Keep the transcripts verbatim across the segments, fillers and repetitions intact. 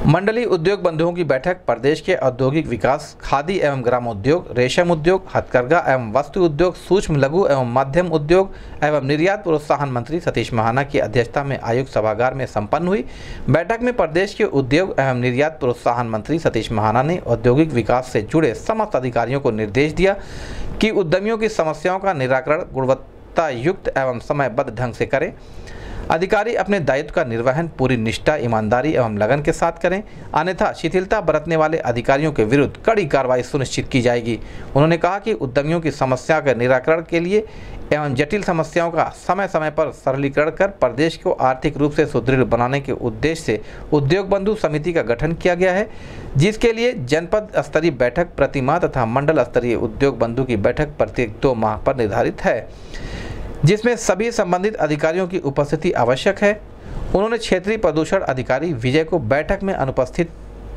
मंडलीय उद्योग बंधुओं की बैठक प्रदेश के औद्योगिक विकास, खादी एवं ग्रामोद्योग, रेशम उद्योग, हथकरघा एवं वस्त्र उद्योग, सूक्ष्म लघु एवं मध्यम उद्योग एवं निर्यात प्रोत्साहन मंत्री सतीश महाना की अध्यक्षता में आयुक्त सभागार में संपन्न हुई। बैठक में प्रदेश के उद्योग एवं निर्यात प्रोत्साहन मंत्री सतीश महाना ने औद्योगिक विकास से जुड़े समस्त अधिकारियों को निर्देश दिया कि उद्यमियों की समस्याओं का निराकरण गुणवत्ता युक्त एवं समयबद्ध ढंग से करें। अधिकारी अपने दायित्व का निर्वहन पूरी निष्ठा, ईमानदारी एवं लगन के साथ करें, अन्यथा शिथिलता बरतने वाले अधिकारियों के विरुद्ध कड़ी कार्रवाई सुनिश्चित की जाएगी। उन्होंने कहा कि उद्यमियों की समस्या के निराकरण के लिए एवं जटिल समस्याओं का समय समय पर सरलीकरण कर प्रदेश को आर्थिक रूप से सुदृढ़ बनाने के उद्देश्य से उद्योग बंधु समिति का गठन किया गया है, जिसके लिए जनपद स्तरीय बैठक प्रति माह तथा मंडल स्तरीय उद्योग बंधु की बैठक प्रत्येक दो माह पर निर्धारित है, जिसमें सभी संबंधित अधिकारियों की उपस्थिति आवश्यक है। उन्होंने क्षेत्रीय प्रदूषण अधिकारी विजय को बैठक में अनुपस्थित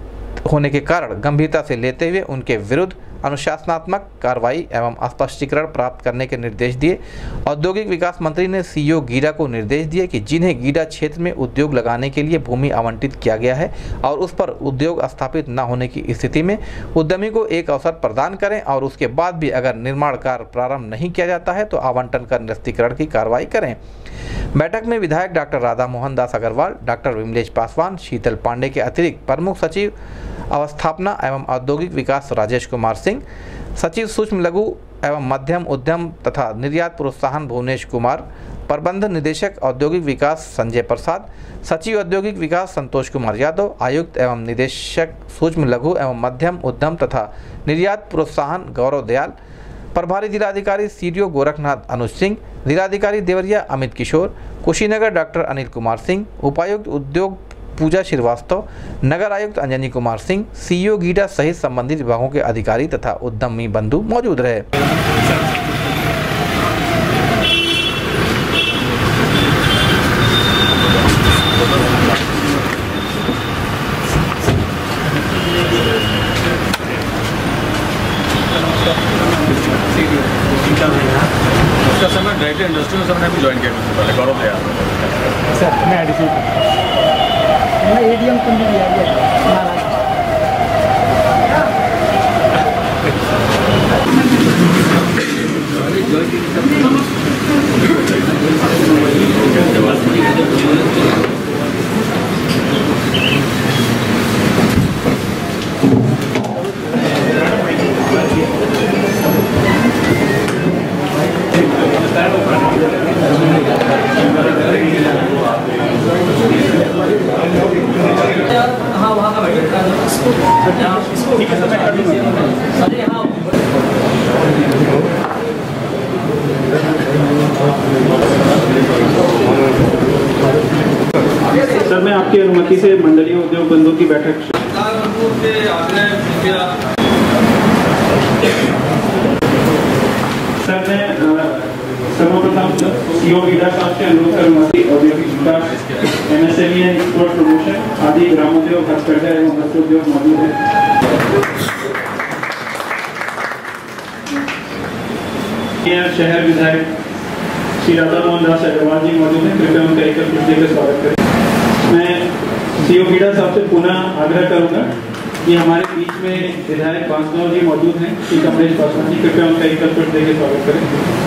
होने के कारण गंभीरता से लेते हुए उनके विरुद्ध अनुशासनात्मक कार्रवाई एवं स्पष्टीकरण प्राप्त करने के निर्देश दिए। औद्योगिक विकास मंत्री ने सीईओ गीडा को निर्देश दिए कि जिन्हें गीडा क्षेत्र में उद्योग लगाने के लिए भूमि आवंटित किया गया है और उस पर उद्योग स्थापित न होने की स्थिति में उद्यमी को एक अवसर प्रदान करें और उसके बाद भी अगर निर्माण कार्य प्रारंभ नहीं किया जाता है तो आवंटन कर निरस्तीकरण की कार्रवाई करें। बैठक में विधायक डॉक्टर राधा मोहन दास अग्रवाल, डॉक्टर विमलेश पासवान, शीतल पांडे के अतिरिक्त प्रमुख सचिव अवस्थापना एवं औद्योगिक विकास राजेश कुमार सिंह, सचिव सूक्ष्म लघु एवं मध्यम उद्यम तथा निर्यात प्रोत्साहन भुवनेश कुमार, प्रबंध निदेशक औद्योगिक विकास संजय प्रसाद, सचिव औद्योगिक विकास संतोष कुमार यादव, आयुक्त एवं निदेशक सूक्ष्म लघु एवं मध्यम उद्यम तथा निर्यात प्रोत्साहन गौरव दयाल, प्रभारी जिलाधिकारी सीडीओ गोरखनाथ अनुज सिंह, जिलाधिकारी देवरिया अमित किशोर, कुशीनगर डॉक्टर अनिल कुमार सिंह, उपायुक्त उद्योग पूजा श्रीवास्तव, नगर आयुक्त अंजनी कुमार सिंह, सीईओ गीडा सहित संबंधित विभागों के अधिकारी तथा उद्यमी बंधु मौजूद रहे। उसका समय डायरेक्टर इंडस्ट्री में सबने भी ज्वाइन किया पहले गौरव दयाल सर मैं एडिशन मैं एडीएम को नहीं लिया हाँ वहाँ का बैठा ठीक है सर मैं कर दूँगा। अरे हाँ सर मैं आपकी अनुमति से मंडलीय उद्योग बंधु की बैठक सर मैं सर्वप्रथम सीईओ गीडा साहब से अनुरोध करूंगा कि औद्योगिक विकास, एमएसएमई एंड एक्सपोर्ट प्रमोशन आदि ग्रामोद्योग, हथकरघा एवं वस्त्र उद्योग मौजूद है। शहर विधायक श्री राधा मोहन दास अग्रवाल जी मौजूद हैं, कृपया उनका एक बार देकर स्वागत करें। मैं सीईओ गीडा साहब से पुनः आग्रह करूंगा कि हमारे बीच में विधायक बांसगांव जी मौजूद हैं, श्री कमलेश पासवान जी, कृपया उनका एक बार देकर स्वागत करें।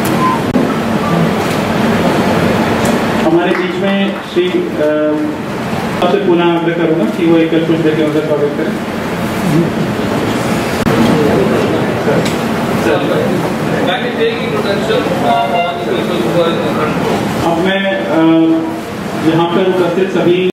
हमारे बीच में श्री से पुनः आग्रह करूंगा कि वो एक कुछ देखे उनका स्वागत करें। अब मैं यहाँ पर उपस्थित सभी